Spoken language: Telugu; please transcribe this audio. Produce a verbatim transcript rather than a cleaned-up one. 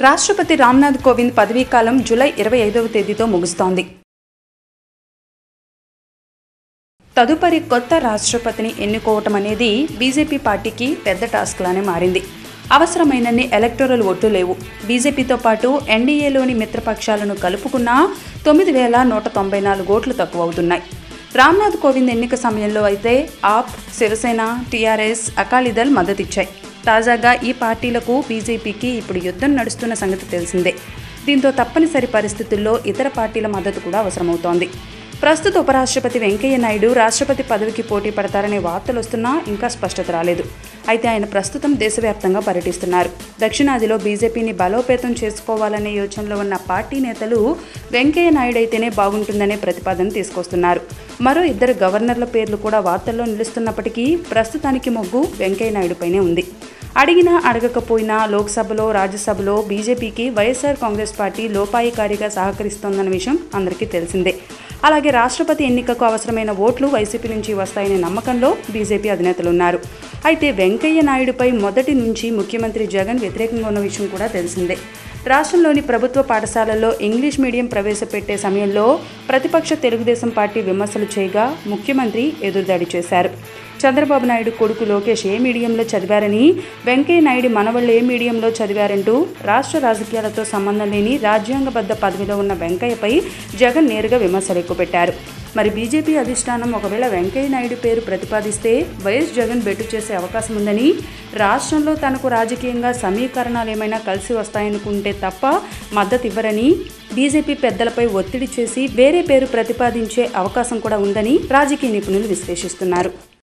రాష్ట్రపతి రామ్నాథ్ కోవింద్ పదవీకాలం జూలై ఇరవై ఐదవ తేదీతో ముగుస్తోంది. తదుపరి కొత్త రాష్ట్రపతిని ఎన్నుకోవటం అనేది బీజేపీ పార్టీకి పెద్ద టాస్క్ లానే మారింది. అవసరమైనన్ని ఎలక్టోరల్ ఓట్లు లేవు. బీజేపీతో పాటు ఎన్డీఏలోని మిత్రపక్షాలను కలుపుకున్నా తొమ్మిది వేల నూట తొంభై నాలుగు ఓట్లు తక్కువ అవుతున్నాయి. రామ్నాథ్ కోవింద్ ఎన్నిక సమయంలో అయితే ఆప్, శివసేన, టీఆర్ఎస్, అకాలీదళ్ మద్దతిచ్చాయి. తాజాగా ఈ పార్టీలకు బీజేపీకి ఇప్పుడు యుద్ధం నడుస్తున్న సంగతి తెలిసిందే. దీంతో తప్పనిసరి పరిస్థితుల్లో ఇతర పార్టీల మద్దతు కూడా అవసరమవుతోంది. ప్రస్తుత ఉపరాష్ట్రపతి వెంకయ్య నాయుడు రాష్ట్రపతి పదవికి పోటీ పడతారనే వార్తలు వస్తున్నా ఇంకా స్పష్టత రాలేదు. అయితే ఆయన ప్రస్తుతం దేశవ్యాప్తంగా పర్యటిస్తున్నారు. దక్షిణాదిలో బీజేపీని బలోపేతం చేసుకోవాలనే యోచనలో ఉన్న పార్టీ నేతలు వెంకయ్య నాయుడు అయితేనే బాగుంటుందనే ప్రతిపాదన తీసుకొస్తున్నారు. మరో ఇద్దరు గవర్నర్ల పేర్లు కూడా వార్తల్లో నిలుస్తున్నప్పటికీ ప్రస్తుతానికి మొగ్గు వెంకయ్య నాయుడుపైనే ఉంది. అడిగినా అడగకపోయినా లోక్సభలో, రాజ్యసభలో బీజేపీకి వైఎస్ఆర్ కాంగ్రెస్ పార్టీ లోపాయికారిగా సహకరిస్తోందన్న విషయం అందరికీ తెలిసిందే. అలాగే రాష్ట్రపతి ఎన్నికకు అవసరమైన ఓట్లు వైసీపీ నుంచి వస్తాయనే నమ్మకంలో బీజేపీ అధినేతలున్నారు. అయితే వెంకయ్య నాయుడుపై మొదటి నుంచి ముఖ్యమంత్రి జగన్ వ్యతిరేకంగా ఉన్న విషయం కూడా తెలిసిందే. రాష్ట్రంలోని ప్రభుత్వ పాఠశాలల్లో ఇంగ్లీష్ మీడియం ప్రవేశపెట్టే సమయంలో ప్రతిపక్ష తెలుగుదేశం పార్టీ విమర్శలు చేయగా ముఖ్యమంత్రి ఎదురుదాడి చేశారు. చంద్రబాబు నాయుడు కొడుకు లోకేష్ ఏ మీడియంలో చదివారని, వెంకయ్య నాయుడు మనవళ్ళు ఏ మీడియంలో చదివారంటూ రాష్ట్ర రాజకీయాలతో సంబంధం లేని రాజ్యాంగబద్ధ పదవిలో ఉన్న వెంకయ్యపై జగన్ నేరుగా విమర్శలు ఎక్కుపెట్టారు. మరి బీజేపీ అధిష్టానం ఒకవేళ వెంకయ్య నాయుడు పేరు ప్రతిపాదిస్తే వైఎస్ జగన్ బెట్టు చేసే అవకాశం ఉందని, రాష్ట్రంలో తనకు రాజకీయంగా సమీకరణాలు ఏమైనా కలిసి వస్తాయనుకుంటే తప్ప మద్దతు ఇవ్వరని, బీజేపీ పెద్దలపై ఒత్తిడి చేసి వేరే పేరు ప్రతిపాదించే అవకాశం కూడా ఉందని రాజకీయ నిపుణులు విశ్లేషిస్తున్నారు.